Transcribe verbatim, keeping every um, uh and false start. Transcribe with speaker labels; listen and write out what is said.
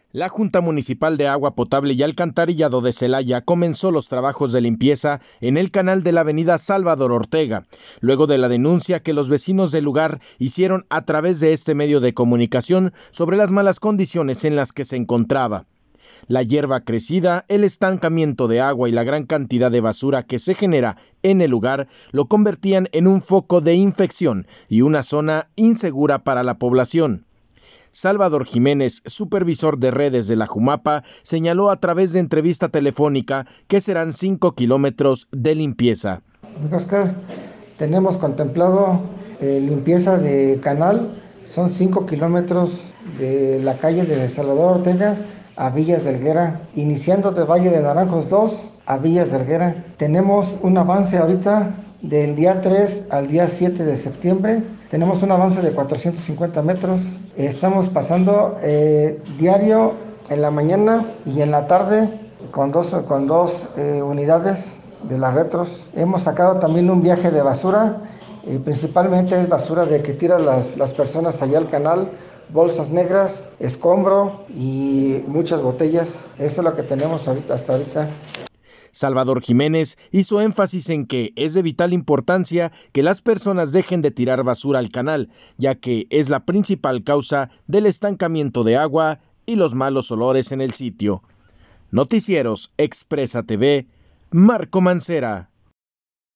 Speaker 1: La Junta Municipal de Agua Potable y Alcantarillado de Celaya comenzó los trabajos de limpieza en el canal de la avenida Salvador Ortega, luego de la denuncia que los vecinos del lugar hicieron a través de este medio de comunicación sobre las malas condiciones en las que se encontraba. La hierba crecida, el estancamiento de agua y la gran cantidad de basura que se genera en el lugar lo convertían en un foco de infección y una zona insegura para la población. Salvador Jiménez, supervisor de redes de la Jumapa, señaló a través de entrevista telefónica que serán cinco kilómetros de limpieza.
Speaker 2: Oscar, tenemos contemplado eh, limpieza de canal, son cinco kilómetros de la calle de Salvador Ortega a Villas de Helguera, iniciando de Valle de Naranjos dos a Villas de Helguera. Tenemos un avance ahorita del día tres al día siete de septiembre. Tenemos un avance de cuatrocientos cincuenta metros. Estamos pasando eh, diario en la mañana y en la tarde con dos, con dos eh, unidades de las retros. Hemos sacado también un viaje de basura, y principalmente es basura de que tiran las, las personas allá al canal, bolsas negras, escombro y muchas botellas. Eso es lo que tenemos ahorita, hasta ahorita.
Speaker 1: Salvador Jiménez hizo énfasis en que es de vital importancia que las personas dejen de tirar basura al canal, ya que es la principal causa del estancamiento de agua y los malos olores en el sitio. Noticieros Expresa T V, Marco Mancera.